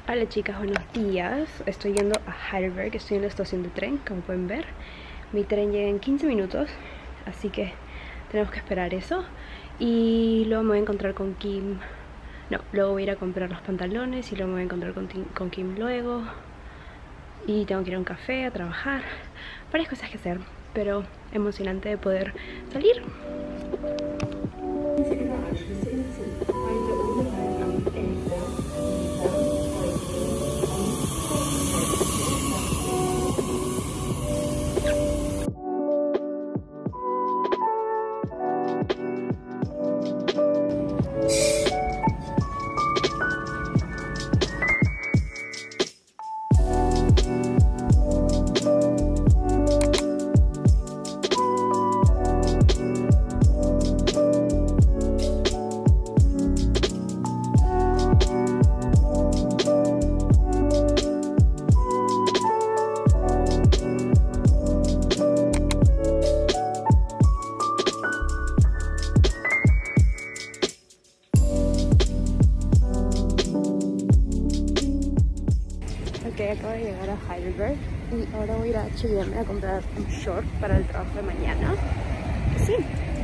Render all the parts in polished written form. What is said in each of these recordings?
Hola chicas, buenos días. Estoy yendo a Heidelberg, estoy en la estación de tren, como pueden ver. Mi tren llega en 15 minutos, así que tenemos que esperar eso. Y luego me voy a encontrar con Kim. No, luego voy a ir a comprar los pantalones y luego me voy a encontrar con Kim luego. Y tengo que ir a un café, a trabajar. Varias cosas que hacer, pero emocionante de poder salir. Acabo de llegar a Heidelberg y ahora voy a ir a H&M a comprar un short para el trabajo de mañana. Sí.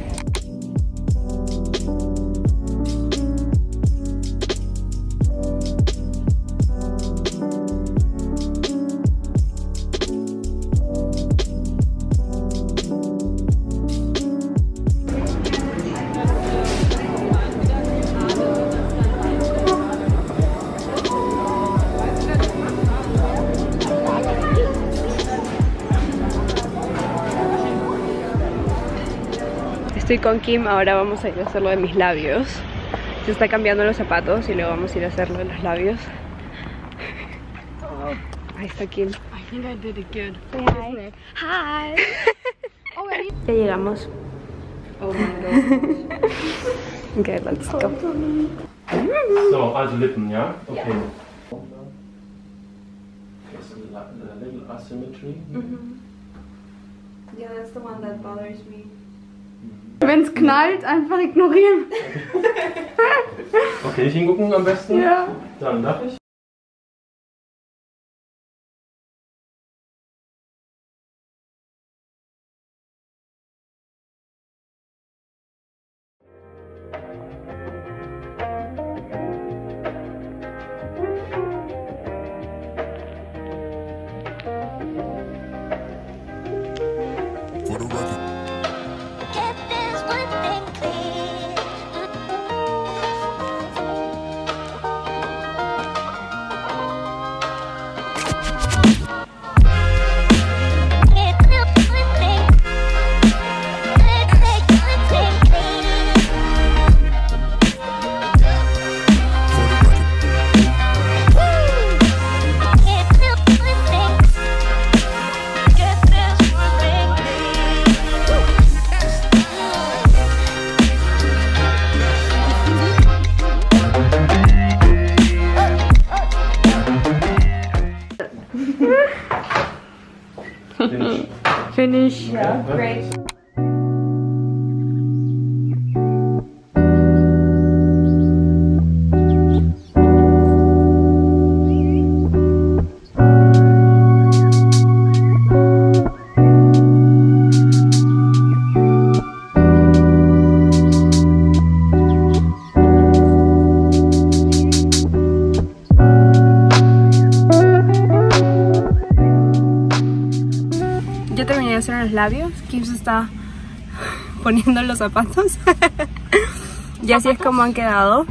Estoy con Kim, ahora vamos a ir a hacer lo de mis labios. Se está cambiando los zapatos y luego vamos a ir a hacerlo de los labios. Oh, ahí está Kim. I think I did it good. Say hi. Hi. Ya llegamos. Oh my god. Okay, let's go. So, also Lippen, ja? Okay. Yeah. There's a little asymmetry. Yeah, that's the one that bothers me. Wenn es knallt, einfach ignorieren. Okay, nicht hingucken am besten? Ja. Dann darf ich. Finish. Yeah, great. Ya terminé de hacer los labios. Kim se está poniendo los zapatos. Y así es como han quedado.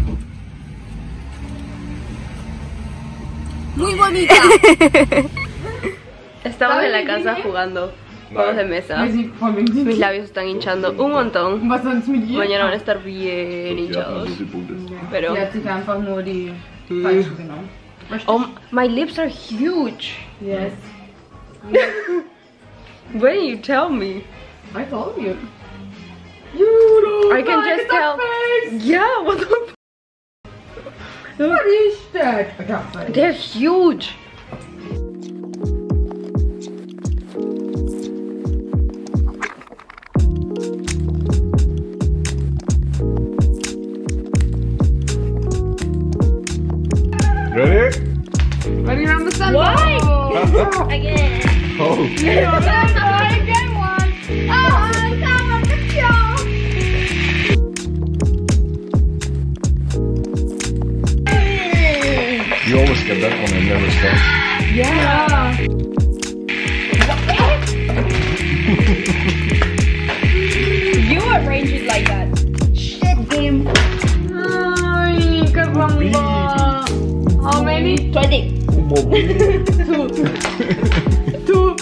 Muy bonita. Estamos en la casa jugando juegos de mesa. Mis labios están hinchando un montón. Was sonst mit ihr? Mañana van a estar bien hinchados. Pero Die hat sich einfach nur die falsche genommen. oh, my lips are huge. Yes. When you tell me, I told you. I can just tell. Yeah, what the What is that? They're huge. Ready? Again. Oh. You always get that one and never stop. Yeah. You arrange it like that. Shit game. Ay, qué bomba. How many? 20. Two.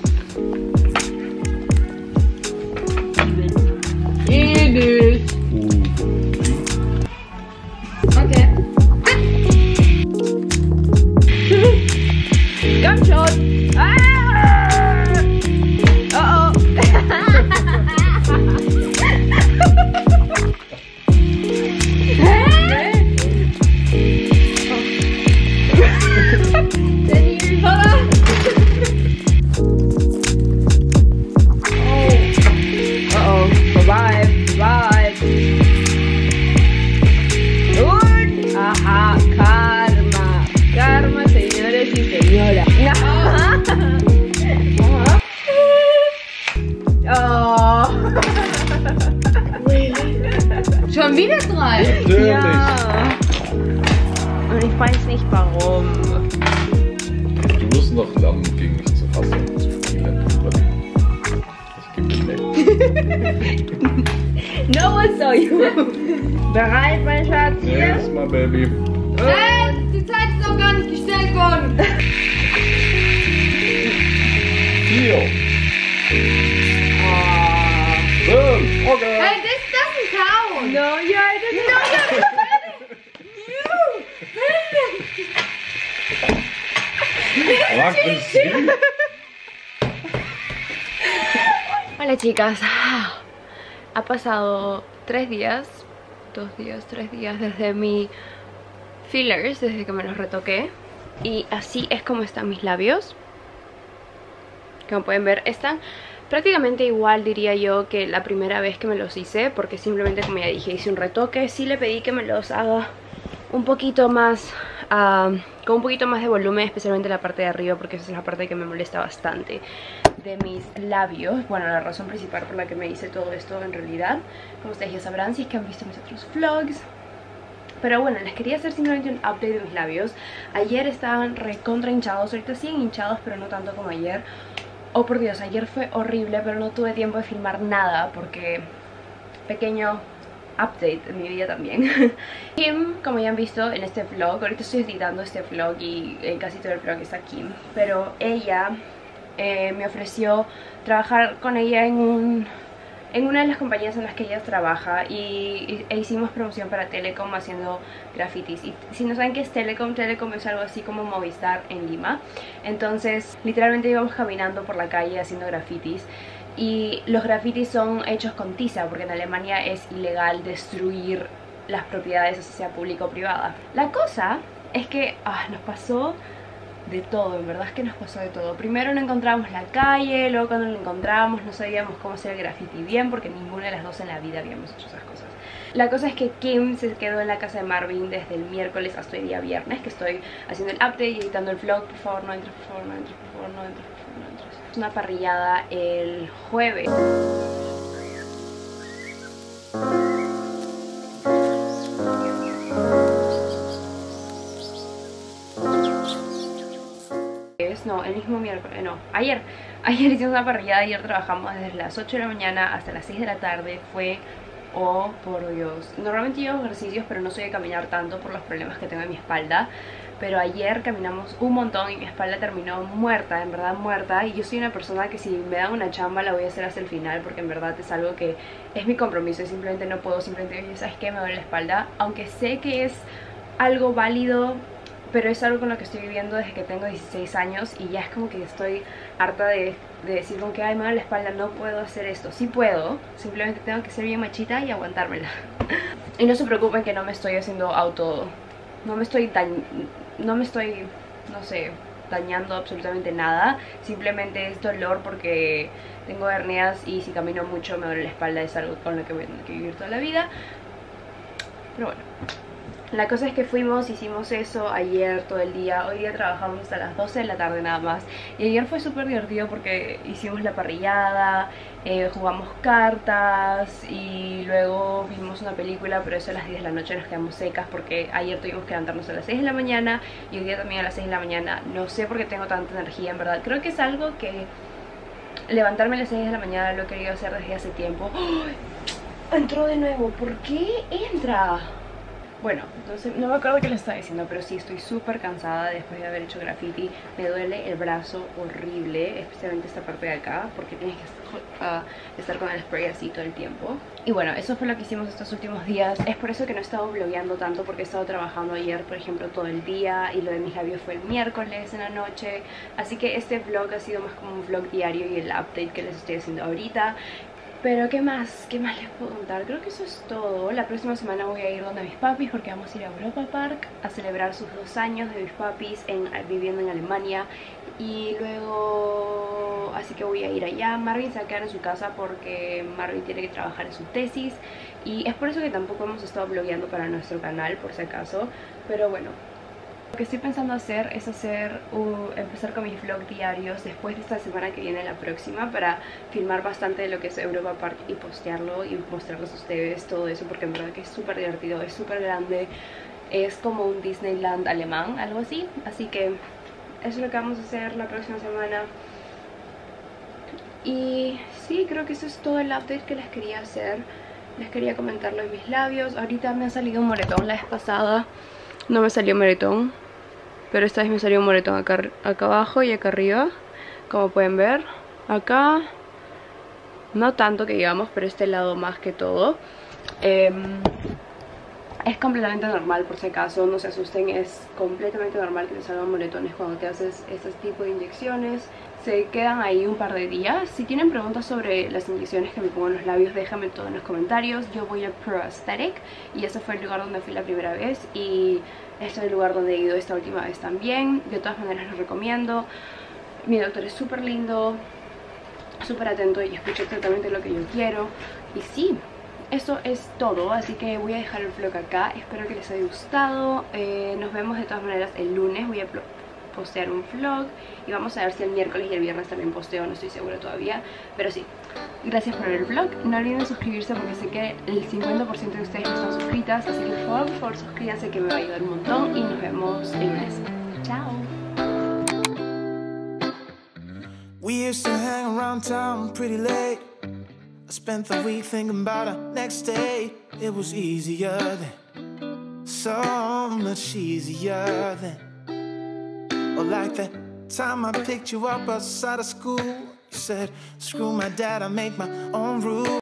Eat it. Okay. Gunshot. Ah! Uh-oh. Schon wieder 3? Natürlich. Ja. Und ich weiß nicht warum. Du musst noch lernen, gegen mich zu hassen und zu spielen. Ich gebe dir nicht. No one saw you. Bereit, mein Schatz? Yes, my baby. Die Zeit ist noch gar nicht gestellt worden. 4. 5. Okay. Hey, this doesn't count. No, you're the Mach das Sinn. Hola chicas, ha pasado 3 días, 2 días, 3 días desde mi fillers, desde que me los retoqué. Y así es como están mis labios. Como pueden ver, están prácticamente igual, diría yo, que la primera vez que me los hice. Porque simplemente, como ya dije, hice un retoque. Sí le pedí que me los haga un poquito más, con un poquito más de volumen, especialmente la parte de arriba, porque esa es la parte que me molesta bastante de mis labios. Bueno, la razón principal por la que me hice todo esto en realidad, como ustedes ya sabrán si es que han visto mis otros vlogs. Pero bueno, les quería hacer simplemente un update de mis labios. Ayer estaban recontra hinchados, ahorita siguen hinchados, pero no tanto como ayer. Oh por Dios, ayer fue horrible, pero no tuve tiempo de filmar nada porque pequeño update de mi vida también. Kim, como ya han visto en este vlog, ahorita estoy editando este vlog y casi todo el vlog está Kim, pero ella me ofreció trabajar con ella en una de las compañías en las que ella trabaja e hicimos promoción para Telecom haciendo grafitis. Y si no saben qué es Telecom, Telecom es algo así como Movistar en Lima. Entonces literalmente íbamos caminando por la calle haciendo grafitis. Y los grafitis son hechos con tiza, porque en Alemania es ilegal destruir las propiedades, sea pública o privada. La cosa es que nos pasó de todo, en verdad es que nos pasó de todo. Primero no encontramos la calle, luego cuando lo encontramos no sabíamos cómo hacer el graffiti bien, porque ninguna de las dos en la vida habíamos hecho esas cosas. La cosa es que Kim se quedó en la casa de Marvin desde el miércoles hasta el día viernes, que estoy haciendo el update y editando el vlog. Por favor, no entres, por favor, no entres, por favor, no entres, por favor, no entres. Es una parrillada el jueves. No, el mismo miércoles, no, ayer hicimos una parrillada. Ayer trabajamos desde las 8 de la mañana hasta las 6 de la tarde. Fue, oh por Dios, normalmente yo hago ejercicios pero no soy de caminar tanto por los problemas que tengo en mi espalda. Pero ayer caminamos un montón y mi espalda terminó muerta, en verdad muerta. Y yo soy una persona que si me dan una chamba la voy a hacer hasta el final, porque en verdad es algo que es mi compromiso y simplemente no puedo, simplemente, ¿sabes qué? Me duele la espalda, aunque sé que es algo válido, pero es algo con lo que estoy viviendo desde que tengo 16 años y ya es como que estoy harta de decir como que ay, me duele la espalda, no puedo hacer esto. Sí puedo, simplemente tengo que ser bien machita y aguantármela. Y no se preocupen que no me estoy haciendo no me estoy, no sé, dañando absolutamente nada. Simplemente es dolor porque tengo hernias y si camino mucho me duele la espalda. Es algo con lo que voy a tener que vivir toda la vida. Pero bueno, La cosa es que hicimos eso ayer todo el día. Hoy día trabajamos hasta las 12 de la tarde nada más. Y ayer fue súper divertido porque hicimos la parrillada, jugamos cartas y luego vimos una película, pero eso a las 10 de la noche nos quedamos secas porque ayer tuvimos que levantarnos a las 6 de la mañana y hoy día también a las 6 de la mañana. No sé por qué tengo tanta energía, en verdad. Creo que es algo que levantarme a las 6 de la mañana lo he querido hacer desde hace tiempo. ¡Oh! Entró de nuevo. ¿Por qué entra? Bueno, entonces no me acuerdo qué les estaba diciendo, pero sí estoy súper cansada después de haber hecho graffiti. Me duele el brazo horrible, especialmente esta parte de acá, porque tienes que estar con el spray así todo el tiempo. Y bueno, eso fue lo que hicimos estos últimos días. Es por eso que no he estado vlogueando tanto, porque he estado trabajando ayer, por ejemplo, todo el día, y lo de mis labios fue el miércoles en la noche. Así que este vlog ha sido más como un vlog diario y el update que les estoy haciendo ahorita. Pero ¿qué más? ¿Qué más les puedo contar? Creo que eso es todo. La próxima semana voy a ir donde mis papis porque vamos a ir a Europa Park a celebrar sus 2 años de mis papis viviendo en Alemania. Y luego... así que voy a ir allá. Marvin se va a quedar en su casa porque Marvin tiene que trabajar en su tesis. Y es por eso que tampoco hemos estado vlogueando para nuestro canal, por si acaso. Pero bueno. Lo que estoy pensando hacer es empezar con mis vlogs diarios después de esta semana que viene, la próxima, para filmar bastante de lo que es Europa Park y postearlo y mostrarles a ustedes todo eso, porque en verdad que es súper divertido, es súper grande, es como un Disneyland alemán, algo así. Así que eso es lo que vamos a hacer la próxima semana. Y sí, creo que eso es todo el update que les quería hacer. Les quería comentar lo de mis labios. Ahorita me ha salido un moretón. La vez pasada no me salió moretón, pero esta vez me salió un moretón acá abajo y acá arriba, como pueden ver. Acá no tanto que digamos, pero este lado más que todo. Es completamente normal, por si acaso, no se asusten. Es completamente normal que te salgan moretones cuando te haces este tipo de inyecciones. Se quedan ahí un par de días. Si tienen preguntas sobre las inyecciones que me pongo en los labios, déjame todo en los comentarios. Yo voy a Pro Aesthetic y ese fue el lugar donde fui la primera vez, y este es el lugar donde he ido esta última vez también. De todas maneras lo recomiendo. Mi doctor es súper lindo, súper atento y escucha exactamente lo que yo quiero. Y sí, eso es todo, así que voy a dejar el vlog acá. Espero que les haya gustado. Nos vemos de todas maneras el lunes. Voy a postear un vlog y vamos a ver si el miércoles y el viernes también posteo, no estoy segura todavía, pero sí. Gracias por ver el vlog. No olviden suscribirse porque sé que el 50% de ustedes no están suscritas, así que por favor suscríbanse, que me va a ayudar un montón, y nos vemos el lunes. Chao. We used to hang around town pretty late. I spent the week thinking about our next date. It was easier then, so much easier then. Or like that time I picked you up outside of school. You said, screw my dad, I make my own rules.